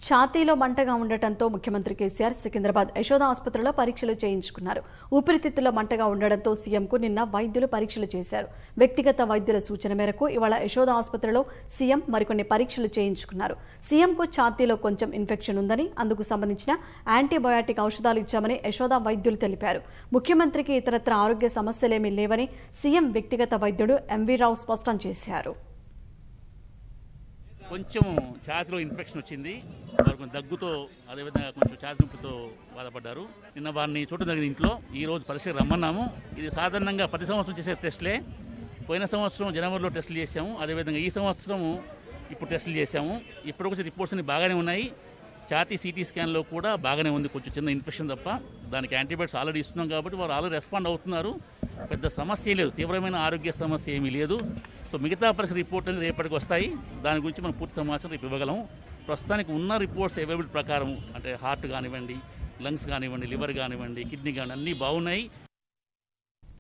ఛాతీలో మంటగా ఉండటంతో ముఖ్యమంత్రి కేసీఆర్ సికింద్రాబాద్ యశోద ఆసుపత్రిలో పరీక్షలు చేయించుకున్నారు. ఊపిరితిత్తుల్లో మంటగా ఉండడంతో సీఎంకు నిన్న వైద్యులు పరీక్షలు చేశారు. వ్యక్తిగత వైద్యుల సూచన మేరకు ఇవాళ యశోద ఆసుపత్రిలో సీఎం మరికొన్ని పరీక్షలు చేయించుకున్నారు. సీఎంకు ఛాతీలో కొంచెం ఇన్ఫెక్షన్ ఉందని, అందుకు సంబంధించిన యాంటీబయాటిక్ ఔషధాలు ఇచ్చామని యశోద వైద్యులు తెలిపారు. ముఖ్యమంత్రికి ఇతరత్ర ఆరోగ్య సమస్యలేమీ లేవని సీఎం వ్యక్తిగత వైద్యుడు ఎంవీ రావు స్పష్టం చేశారు. కొంచెం ఛాతీలో ఇన్ఫెక్షన్ వచ్చింది. వారు కొంచెం దగ్గుతో, అదేవిధంగా కొంచెం ఛాతీ నొప్పితో బాధపడ్డారు. నిన్న వారిని చూడడం జరిగింది. ఇంట్లో ఈ రోజు పరీక్షకు రమ్మన్నాము. ఇది సాధారణంగా ప్రతి సంవత్సరం చేసే టెస్టులే. పోయిన సంవత్సరం జనవరిలో టెస్టులు చేశాము. అదేవిధంగా ఈ సంవత్సరం ఇప్పుడు టెస్టులు చేశాము. ఇప్పుడు వచ్చే రిపోర్ట్స్ అన్ని బాగానే ఉన్నాయి. ఛాతీ సిటీ స్కాన్లో కూడా బాగానే ఉంది. కొంచెం చిన్న ఇన్ఫెక్షన్ తప్ప. దానికి యాంటీబయాటిక్స్ ఆల్రెడీ ఇస్తున్నాం కాబట్టి వారు ఆల్రెడీ రెస్పాండ్ అవుతున్నారు. పెద్ద సమస్య లేదు, తీవ్రమైన ఆరోగ్య సమస్య ఏమీ లేదు. సో మిగతా పరీక్ష రిపోర్ట్ అనేది రేపటికి వస్తాయి. దాని గురించి మనం పూర్తి సమాచారం రేపు ఇవ్వగలము. ప్రస్తుతానికి ఉన్న రిపోర్ట్స్ అవైలబిలిటీ ప్రకారం అంటే హార్ట్ కానివ్వండి, లంగ్స్ కానివ్వండి, లివర్ కానివ్వండి, కిడ్నీ కానివ్వండి అన్నీ బాగున్నాయి.